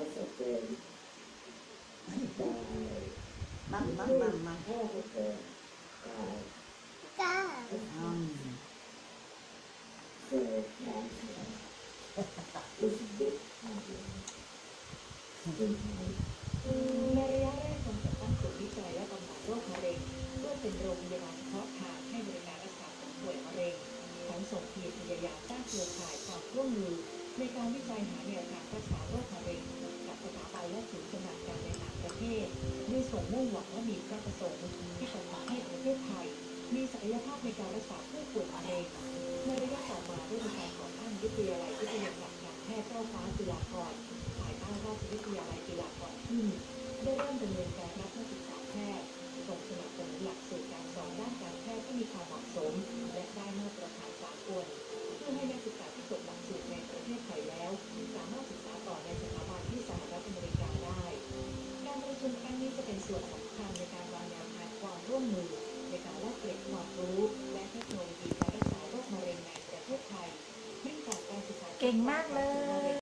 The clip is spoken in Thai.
Mama. ในระยะแรกกรมจัดตั้งศูนย์วิจัยและบำบัดโรคมะเร็งเพื่อเป็นโรงพยาบาลเฉพาะทางให้บริการรักษาผู้ป่วยมะเร็งทั้งส่งทีมพยายามสร้างเครือข่ายความร่วมมือในการวิจัยหาแนวทางรักษาโรคมะเร็งกับสถาบันและศูนย์ชำนาญการในต่างประเทศด้วยส่งมุ่งหวังว่ามีพระประสงค์ที่จะทำให้ประเทศไทยมีศักยภาพในการรักษาผู้ป่วยมะเร็งในระยะต่อมาได้มีการก่อตั้งวิทยาลัยวิทยาศาสตร์การแพทย์เจ้าฟ้าจุฬาภรณ์ภายใต้ราชวิทยาลัยจุฬาภรณ์ขึ้นได้เริ่มดำเนินการรับนักศึกษาแพทย์ส่งสนับสนุนหลักสูตรการสอนด้านการแพทย์ที่มีความเหมาะสมและได้มาตรฐานสากลเพื่อให้นักศึกษาที่จบหลักสูตรในประเทศไทยแล้วสามารถศึกษาต่อในสถาบันที่สหรัฐอเมริกาได้การประชุมครั้งนี้จะเป็นส่วนสำคัญในการวางแนวทางความร่วมมือในการแลกเปลี่ยนความรู้และเทคโนโลยีการรักษาโรคมะเร็งในประเทศไทยเนื่องจากการศึกษาเก่งมากเลย